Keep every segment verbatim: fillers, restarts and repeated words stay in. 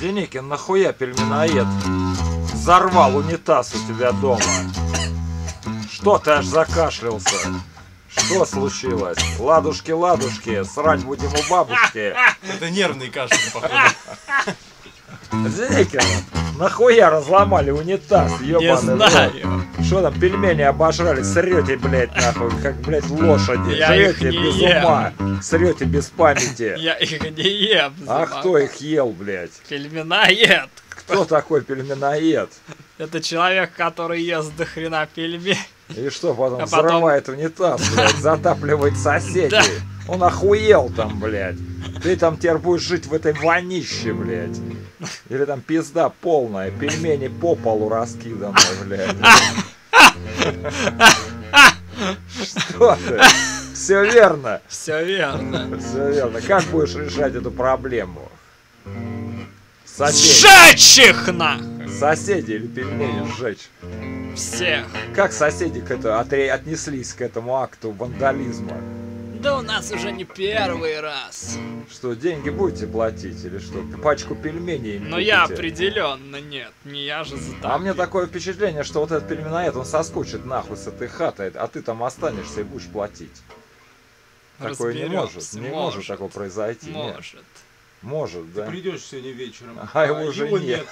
Деникин, нахуя пельменоед взорвал унитаз у тебя дома? Что ты аж закашлялся? Что случилось? Ладушки, ладушки, срать будем у бабушки. Это нервный кашель, походу. Деникин, нахуя разломали унитаз, ёбаный рот? Что там, пельмени обожрали, срете, блядь, нахуй, как, блядь, лошади. Жрете без ем. ума, срете без памяти. Я их не ем. А кто их ел, блядь? Пельменоед. Кто такой пельменоед? Это человек, который ест до хрена пельмень. И что, потом А потом- взрывает унитаз, блядь, затапливает соседей. Да. Он охуел там, блядь. Ты там теперь будешь жить в этой вонище, блядь. Или там пизда полная, пельмени по полу раскиданы, блядь. Что ты? Все верно. Все верно. Все верно. Как будешь решать эту проблему? Соседи. Сжечь их нахуй! Соседи или пельмени сжечь? Всех. Как соседи к этому отре- отнеслись к этому акту вандализма? Да у нас уже не первый раз. Что, деньги будете платить или что? Пачку пельменей им Но я купите? определенно нет. Не я же затопил. А мне такое впечатление, что вот этот пельменоед, он соскучит нахуй с этой хатой, а ты там останешься и будешь платить. Такое не может, Разберёмся, не может такого произойти. нет. Может. Может, да. Придешь сегодня вечером, А его уже его нет.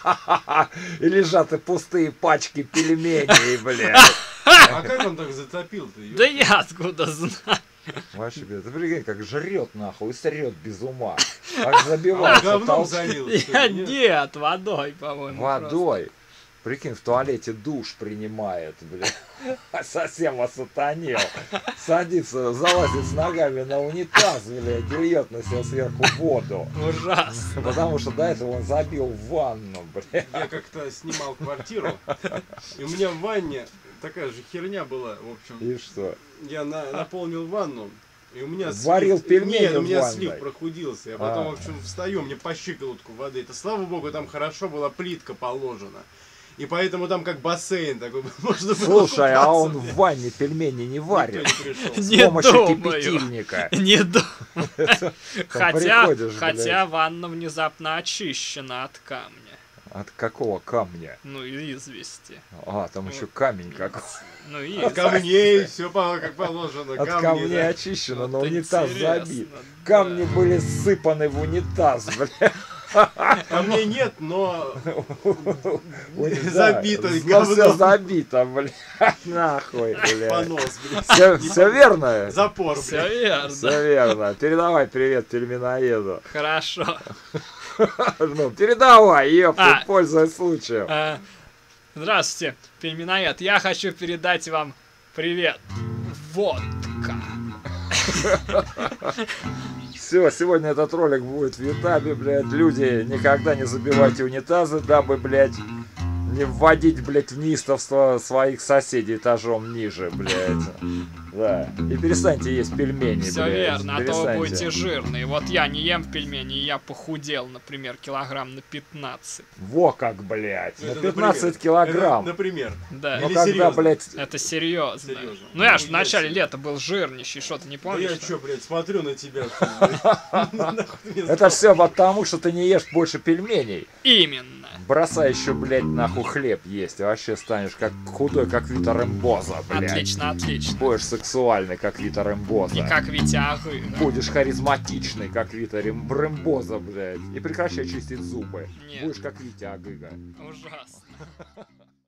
И лежат и пустые пачки пельменей, блядь. А как он так затопил-то? Да я откуда знаю? Вообще, блядь, ты прикинь, как жрет нахуй и срет без ума. Как А забивается говном толчки. залил, что Я ли, нет? нет, водой, по-моему. Водой. Прикинь, в туалете душ принимает, блядь. Совсем осатанел. Садится, залазит с ногами на унитаз, блядь, и льет на себя сверху воду. Просто. Ужасно. Потому что до этого он забил в ванну, блядь. Я как-то снимал квартиру, и у меня в ванне такая же херня была, в общем. И что? Я на- наполнил ванну, и у меня Варил слив... пельмени Нет, у в меня ванной. слив прохудился. Я потом, А. в общем, встаю, мне по щиколотку воды. Это, слава богу, там хорошо была плитка положена. И поэтому там как бассейн такой, можно было Слушай, а он купаться. в ванне пельмени не Никто варит? не пришел. С Не помощью думаю. кипятильника. Не думаю. Хотя, приходишь, хотя ванна внезапно очищена от камня. От какого камня? Ну и извести. А, там еще камень какой. Ну и От камней, все как положено. От камни, камней да. очищено, но Вот унитаз интересно, забит. да. Камни были сыпаны в унитаз, блядь. Камней нет, но Ой, да, забито но говном. все забито, блядь. Нахуй, блядь. понос, блядь. Все, все верно? Запор, Все блядь. верно. Все верно. Передавай привет пельменоеду. Хорошо. Ну, передавай, ёпта, А. пользуясь случаем. А, Здравствуйте, пельменоед. Я хочу передать вам привет. Водка. Все, сегодня этот ролик будет в Ютабе, блядь. Люди, никогда не забивайте унитазы, дабы, блядь, не вводить, блядь, в неистовство своих соседей этажом ниже, блядь. Да. И перестаньте есть пельмени, Все блядь. верно, а то вы Перестаньте. будете жирные. Вот я не ем пельмени, и я похудел, например, килограмм на пятнадцать. Во как, блядь. Ну, На это пятнадцать например. килограмм. Это, например. Да. Ну Или когда, серьезно? блядь, Это серьезно. Серьезно. Ну я ж в Ну, я начале себе. лета был жирнейший, что ты не Да помнишь? я что? чё, блядь, смотрю на тебя. Нахуй ты мне это все потому, что ты не ешь больше пельменей. Именно. Бросай еще, блядь, нахуй хлеб есть. И вообще станешь как худой, как Вита Рембоза, блядь. Отлично, отлично. Будешь сексуальный, как Вита Рембоза. И как Витягы. Будешь харизматичный, как Вита Рем- Рембоза, блядь. И прекращай чистить зубы. Нет. Будешь как Витя Агыга. Ужасно.